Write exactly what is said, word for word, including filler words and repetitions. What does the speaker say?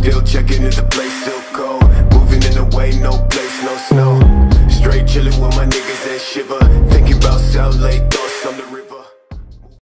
Still checking if the place still cold. Moving in the way, no place, no snow.